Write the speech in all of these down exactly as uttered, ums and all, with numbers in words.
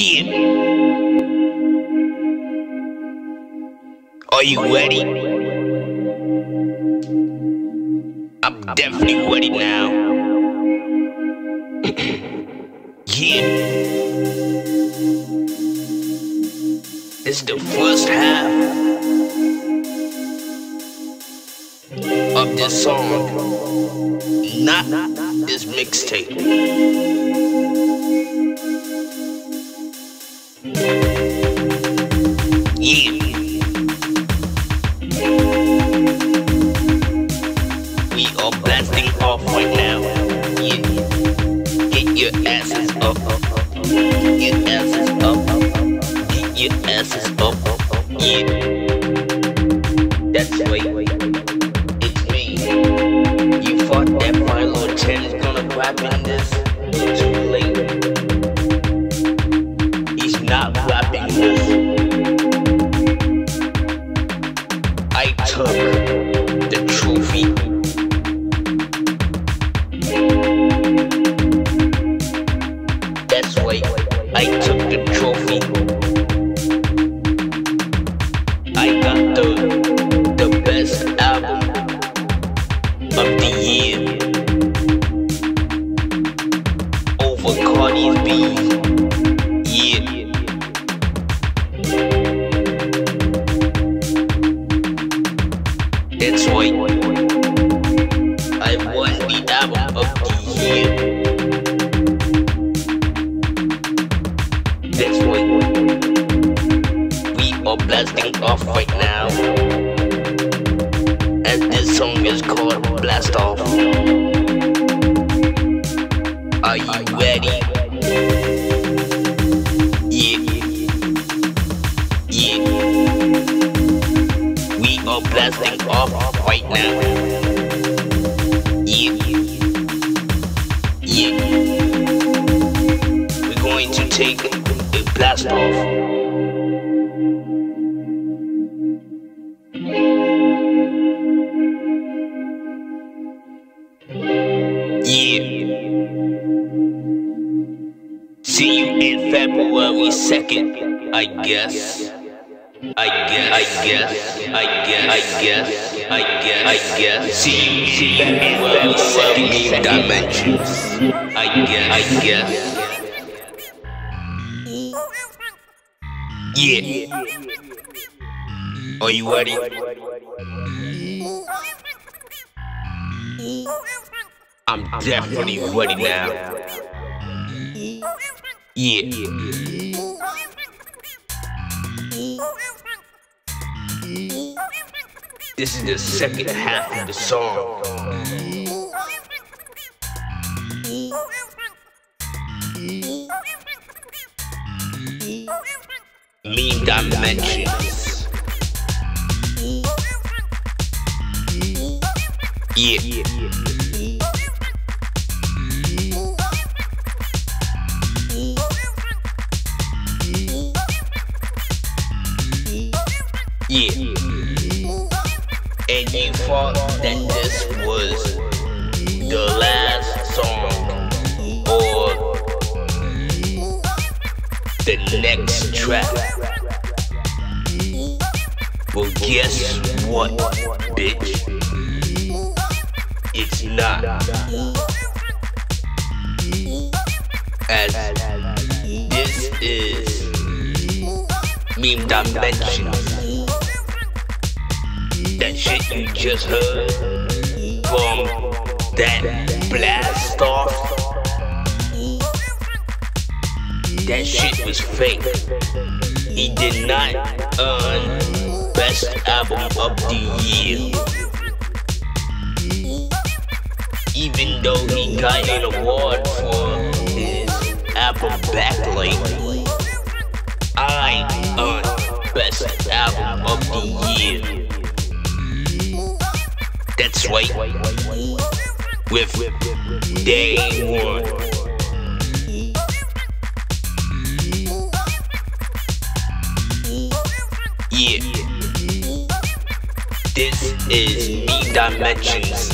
Yeah. Are you ready? I'm definitely ready now. Yeah. It's the first half of this song, not this mixtape. Yeah. We are blasting off right now. Yeah. Get your asses up. Get your asses up. Get your asses up. Yeah. That's right. It's me. You thought that Philo ten is gonna rap in this? Too late. He's not rapping this. I took the trophy. That's right, I took the trophy. I got the the best album of the year over Cardi's B. Yeah. That's right. I won the album of the year. That's right. We are blasting off right now. And this song is called Blast Off. Are you ready? Yeah. Yeah. We are blasting off right now. Yeah. Yeah. We're going to take a blast off. Yeah. See you in February second, I guess. I guess, I guess, I guess, I guess, I guess, I guess. See you, see you in February dimensions. I guess, I guess. Yeah. Are you ready? I'm definitely ready now. Yeah. This is the second half of the song. Mean dimensions. Yeah. Yeah. And you thought that this was the last song or the next track. Well, guess what, bitch? It's not. As this is Meme Dimensions. That shit you just heard from that blast off, that shit was fake. He did not earn best album of the year, even though he got an award for his album Backlight. I earned best album of the year. That's right, with Day One. Yeah. This is Meme Dimensions.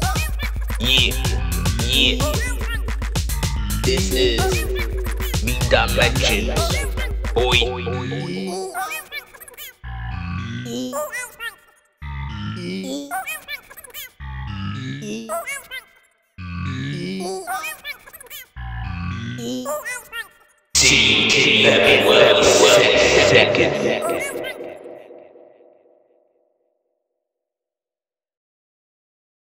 Yeah. Yeah. This is Meme dimensions. Boy. See you in February second.